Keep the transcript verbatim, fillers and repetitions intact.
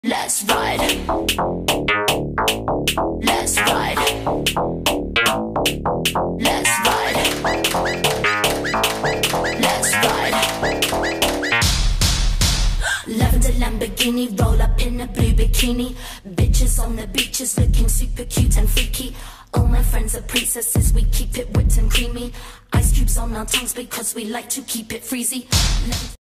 Let's ride. Let's ride. Let's ride. Let's ride. Lavender Lamborghini, roll up in a blue bikini. Bitches on the beaches looking super cute and freaky. All my friends are princesses, we keep it whipped and creamy. Ice cubes on our tongues because we like to keep it freezy.